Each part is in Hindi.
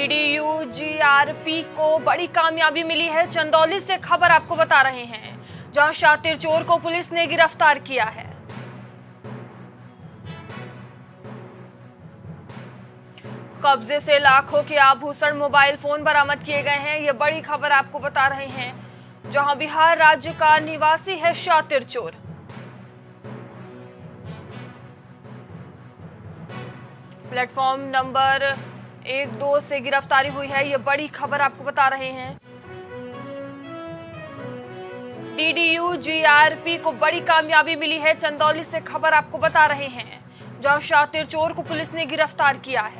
डीडीयू जीआरपी को बड़ी कामयाबी मिली है। चंदौली से खबर आपको बता रहे हैं, जहां शातिर चोर को पुलिस ने गिरफ्तार किया है। कब्जे से लाखों के आभूषण, मोबाइल फोन बरामद किए गए हैं। ये बड़ी खबर आपको बता रहे हैं, जहां बिहार राज्य का निवासी है शातिर चोर। प्लेटफॉर्म नंबर 1-2 से गिरफ्तारी हुई है। ये बड़ी खबर आपको बता रहे हैं। डीडीयू जीआरपी को बड़ी कामयाबी मिली है। चंदौली से खबर आपको बता रहे हैं, जहां शातिर चोर को पुलिस ने गिरफ्तार किया है।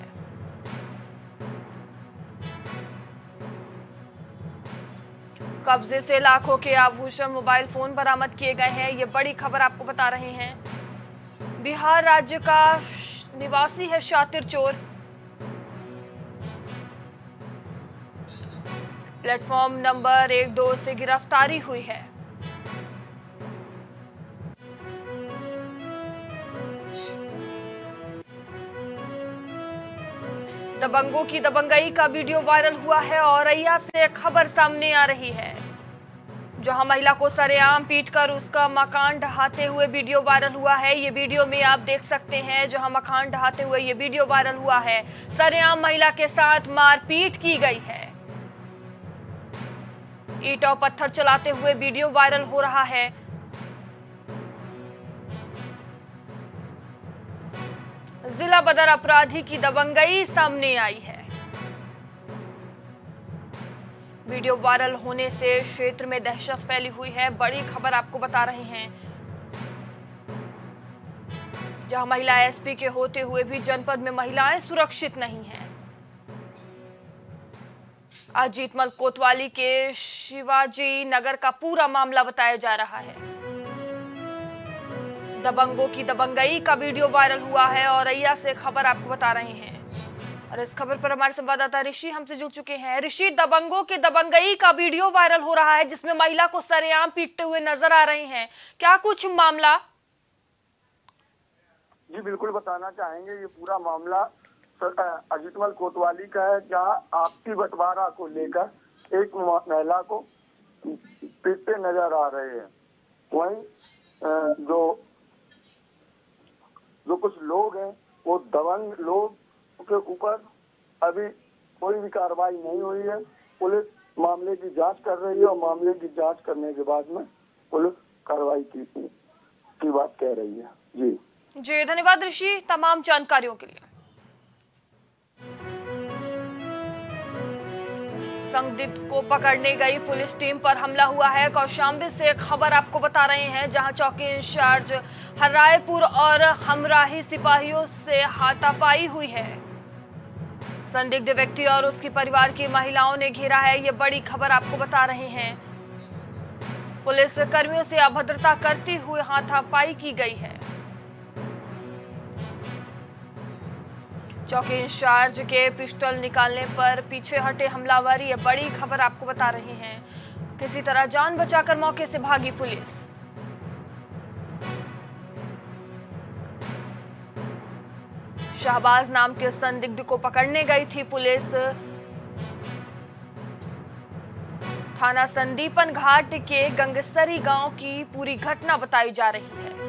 कब्जे से लाखों के आभूषण, मोबाइल फोन बरामद किए गए हैं। ये बड़ी खबर आपको बता रहे हैं। बिहार राज्य का निवासी है शातिर चोर। प्लेटफॉर्म नंबर 1-2 से गिरफ्तारी हुई है। दबंगों की दबंगई का वीडियो वायरल हुआ है। औरैया से खबर सामने आ रही है, जहां महिला को सरेआम पीटकर उसका मकान ढहाते हुए वीडियो वायरल हुआ है। ये वीडियो में आप देख सकते हैं, जहां मकान ढहाते हुए ये वीडियो वायरल हुआ है। सरेआम महिला के साथ मारपीट की गई है। ईंट और पत्थर चलाते हुए वीडियो वायरल हो रहा है। जिला बदर अपराधी की दबंगई सामने आई है। वीडियो वायरल होने से क्षेत्र में दहशत फैली हुई है। बड़ी खबर आपको बता रहे हैं, जहां महिला एसपी के होते हुए भी जनपद में महिलाएं सुरक्षित नहीं हैं। अजीतमल कोतवाली के शिवाजी नगर का पूरा मामला बताया जा रहा है। दबंगों की दबंगई का वीडियो वायरल हुआ है। औरैया से खबर आपको बता रहे हैं, और इस खबर पर हमारे संवाददाता ऋषि हमसे जुड़ चुके हैं। ऋषि, दबंगों के दबंगई का वीडियो वायरल हो रहा है, जिसमें महिला को सरेआम पीटते हुए नजर आ रहे हैं। क्या कुछ मामला? जी बिल्कुल बताना चाहेंगे। ये पूरा मामला अजीतमल कोतवाली का है, जहां आपसी बंटवारा को लेकर एक महिला को पीटते नजर आ रहे हैं। वहीं जो कुछ लोग हैं, वो दबंग लोग के ऊपर अभी कोई भी कार्रवाई नहीं हुई है। पुलिस मामले की जांच कर रही है, और मामले की जांच करने के बाद में पुलिस कार्रवाई की बात कह रही है। जी धन्यवाद ऋषि तमाम जानकारियों के लिए। संदिग्ध को पकड़ने गई पुलिस टीम पर हमला हुआ है। कौशाम्बी से खबर आपको बता रहे हैं, जहां चौकी इंचार्ज हरायपुर और हमराही सिपाहियों से हाथापाई हुई है। संदिग्ध व्यक्ति और उसके परिवार की महिलाओं ने घेरा है। ये बड़ी खबर आपको बता रहे हैं। पुलिस कर्मियों से अभद्रता करते हुए हाथापाई की गई है। चौकी इंचार्ज के पिस्टल निकालने पर पीछे हटे हमलावर। ये बड़ी खबर आपको बता रहे हैं। किसी तरह जान बचाकर मौके से भागी पुलिस। शहबाज नाम के संदिग्ध को पकड़ने गई थी पुलिस। थाना संदीपन घाट के गंगसरी गांव की पूरी घटना बताई जा रही है।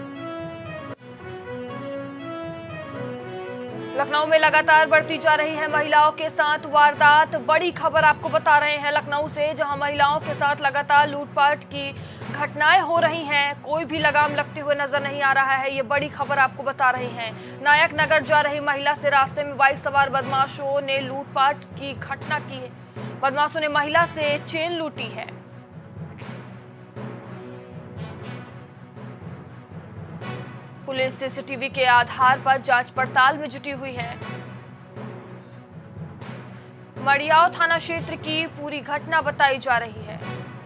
लखनऊ में लगातार बढ़ती जा रही है महिलाओं के साथ वारदात। बड़ी खबर आपको बता रहे हैं लखनऊ से, जहां महिलाओं के साथ लगातार लूटपाट की घटनाएं हो रही हैं। कोई भी लगाम लगते हुए नजर नहीं आ रहा है। ये बड़ी खबर आपको बता रहे हैं। नायक नगर जा रही महिला से रास्ते में बाइक सवार बदमाशों ने लूटपाट की घटना की है। बदमाशों ने महिला से चेन लूटी है। पुलिस सीसीटीवी के आधार पर जांच पड़ताल में जुटी हुई है। मड़ियाव थाना क्षेत्र की पूरी घटना बताई जा रही है।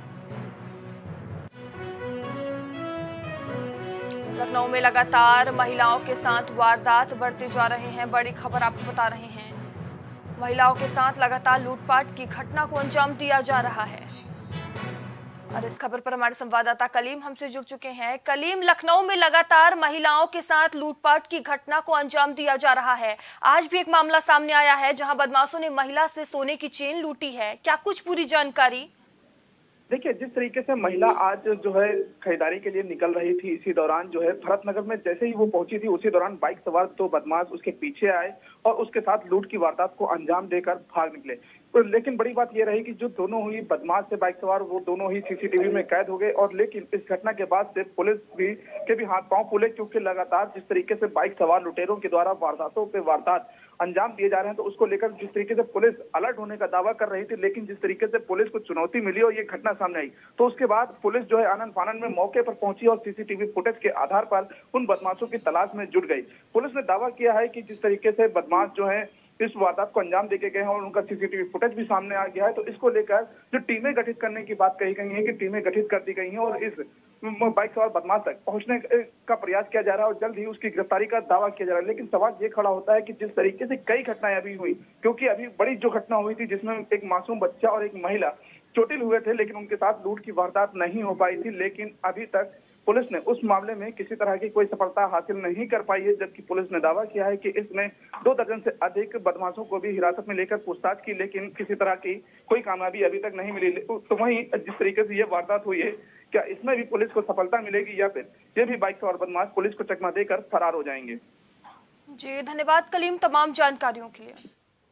लखनऊ में लगातार महिलाओं के साथ वारदात बढ़ते जा रहे हैं। बड़ी खबर आपको बता रहे हैं। महिलाओं के साथ लगातार लूटपाट की घटना को अंजाम दिया जा रहा है। और इस खबर पर हमारे संवाददाता कलीम हमसे जुड़ चुके हैं। कलीम, लखनऊ में लगातार महिलाओं के साथ लूटपाट की घटना को अंजाम दिया जा रहा है। आज भी एक मामला सामने आया है जहां बदमाशों ने महिला से सोने की चेन लूटी है। क्या कुछ पूरी जानकारी? देखिए, जिस तरीके से महिला आज जो है खरीदारी के लिए निकल रही थी, इसी दौरान जो है भरत नगर में जैसे ही वो पहुंची थी, उसी दौरान बाइक सवार दो बदमाश उसके पीछे आए और उसके साथ लूट की वारदात को अंजाम देकर भाग निकले। लेकिन बड़ी बात यह रही कि जो दोनों ही बदमाश थे बाइक सवार, वो दोनों ही सीसीटीवी में कैद हो गए। और लेकिन इस घटना के बाद से पुलिस के भी हाथ पांव फूले, क्योंकि लगातार जिस तरीके से बाइक सवार लुटेरों के द्वारा वारदातों पे वारदात अंजाम दिए जा रहे हैं, तो उसको लेकर जिस तरीके से पुलिस अलर्ट होने का दावा कर रही थी, लेकिन जिस तरीके से पुलिस को चुनौती मिली और ये घटना सामने आई, तो उसके बाद पुलिस जो है आनन फानन में मौके पर पहुंची और सीसीटीवी फुटेज के आधार पर उन बदमाशों की तलाश में जुट गई। पुलिस ने दावा किया है कि जिस तरीके से बदमाश जो है इस वारदात को अंजाम देके गए हैं और उनका सीसीटीवी फुटेज भी सामने आ गया है, तो इसको लेकर जो टीमें गठित करने की बात कही गई है कि टीमें गठित कर दी गई हैं और इस बाइक सवार बदमाश तक पहुंचने का प्रयास किया जा रहा है और जल्द ही उसकी गिरफ्तारी का दावा किया जा रहा है। लेकिन सवाल ये खड़ा होता है कि जिस तरीके से कई घटनाएं अभी हुई, क्योंकि अभी बड़ी जो घटना हुई थी जिसमें एक मासूम बच्चा और एक महिला चोटिल हुए थे, लेकिन उनके साथ लूट की वारदात नहीं हो पाई थी। लेकिन अभी तक पुलिस ने उस मामले में किसी तरह की कोई सफलता हासिल नहीं कर पाई है, जबकि पुलिस ने दावा किया है कि इसमें 2 दर्जन से अधिक बदमाशों को भी हिरासत में लेकर पूछताछ की, लेकिन किसी तरह की कोई कामयाबी अभी तक नहीं मिली। तो वहीं जिस तरीके से ये वारदात हुई है, क्या इसमें भी पुलिस को सफलता मिलेगी या फिर ये भी बाइक सवार बदमाश पुलिस को चकमा देकर फरार हो जाएंगे? जी धन्यवाद कलीम तमाम जानकारियों के लिए।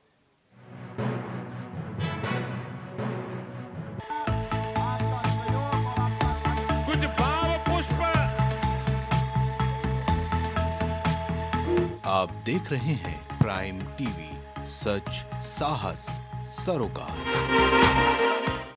कुछ भाव पुष्प। आप देख रहे हैं प्राइम टीवी, सच साहस सरोकार।